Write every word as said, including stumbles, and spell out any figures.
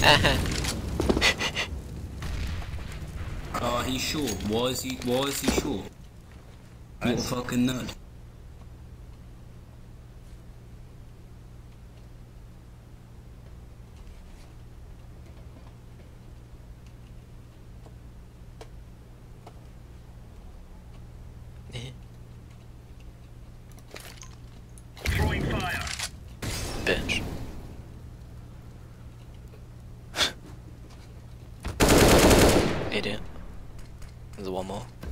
Oh, he's short. Why is he? Why is he short? What a fucking nut. Throwing fire. Bitch. Idiot. There's one more.